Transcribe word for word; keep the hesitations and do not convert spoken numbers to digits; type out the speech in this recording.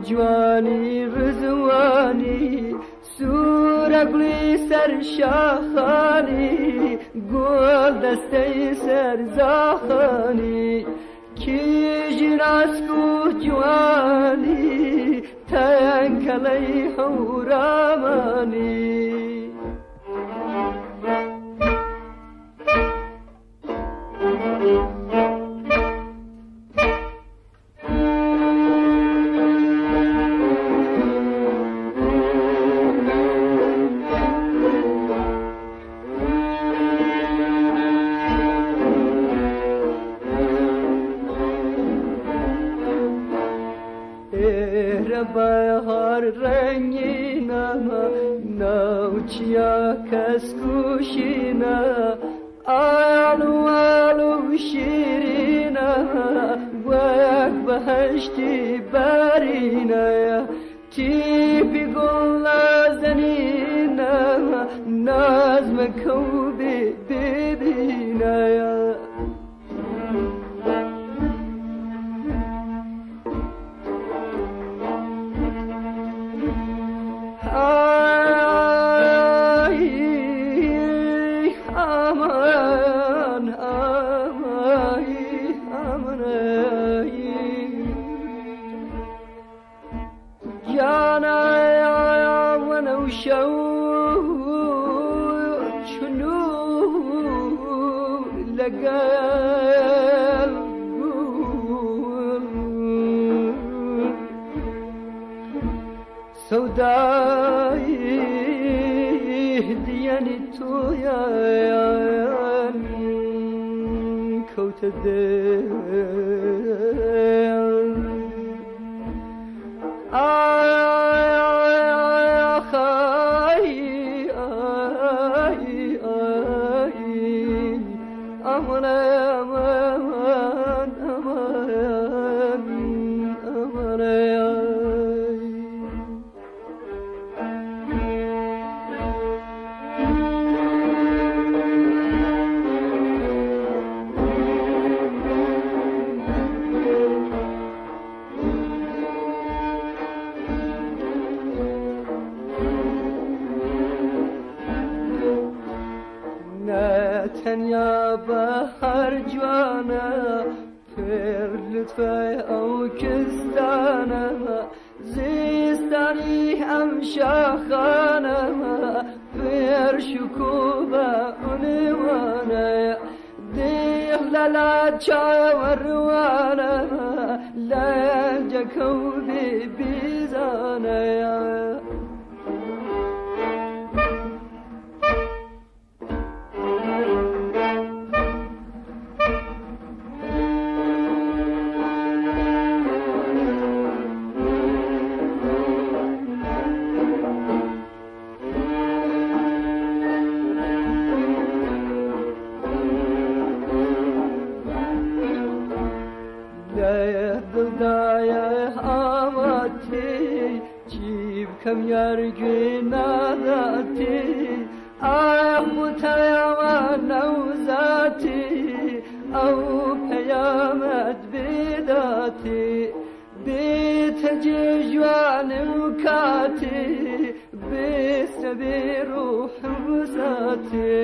جوانی رزوانی سورگلی سر شاخانی گل دسته سر زاخانی کی راسکو جوانی تنکلی هورامانی بهار رنگینا نوچیا کسکوشینا آلو آلو شیرینا وک بهشتی بارینا تیپی گل زنینا نازم کوبی ببینا سودای دیانی تو یان کوت دل تنیا بهر جوانا پر لطفه او کستانا زیستانی هم شاخانا پر شکوبا عنوانا دیخ للا چای وروانا لنجا کوبی بیزانا کم یارگی ناداتی آموتایا نوزاتی او پیامت بیداتی بیت جوان وکاتی بیس بی روح وزاتی